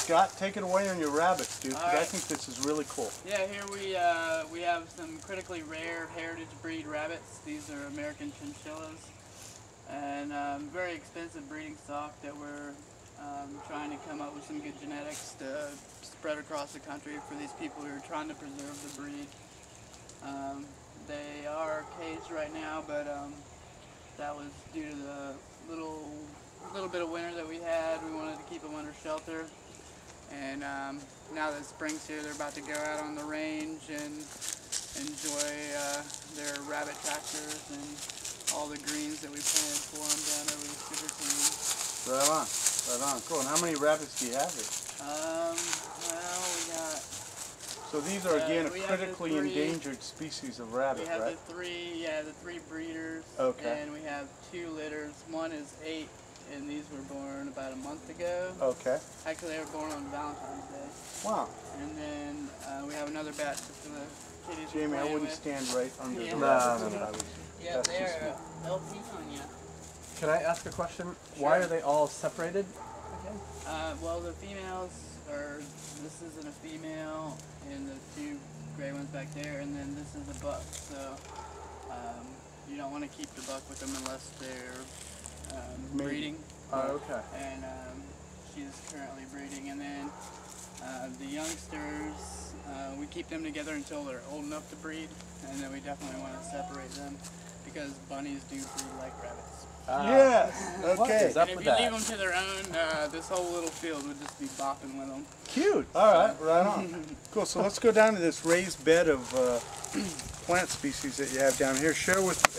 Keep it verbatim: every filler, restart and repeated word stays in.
Scott, take it away on your rabbits, dude, because right. I think this is really cool. Yeah, here we uh, we have some critically rare heritage breed rabbits. These are American chinchillas, and um, very expensive breeding stock that we're um, trying to come up with some good genetics to spread across the country for these people who are trying to preserve the breed. Um, they are caged right now, but um, that was due to the little little bit of winter that we had. We wanted to keep them under shelter. And um, now that spring's here, they're about to go out on the range and enjoy uh, their rabbit tractors and all the greens that we planted for them down over the sugar cane. Right on, right on. Cool. And how many rabbits do you have here? Um, well, we got... So these are, again, uh, a critically three, endangered species of rabbit, we have right? the three, yeah, the three breeders. Okay. And we have two litters. One is eight, and these were born about a month ago. Okay. Actually, they were born on Valentine's Day. Wow. And then uh, we have another batch that the kitties were Jamie, I playing wouldn't with. stand right under Yeah. the No, rabbits. no, no. I was- Yeah, that's too they're small. L P on you. Can I ask a question? Why are they all separated again? Uh, well, the females are, this isn't a female, and the two gray ones back there, and then this is a buck. So um, you don't want to keep the buck with them unless they're um, Mating. breeding. Oh, okay. And um, she's currently breeding. And then uh, the youngsters, uh, we keep them together until they're old enough to breed, and then we definitely want to separate them because bunnies do breed like rabbits. Ah. Yes. What Okay. is up And if with you that? leave them to their own, uh, this whole little field would just be bopping with them. Cute. All right. Right on. Cool. So let's go down to this raised bed of uh, plant species that you have down here. Share with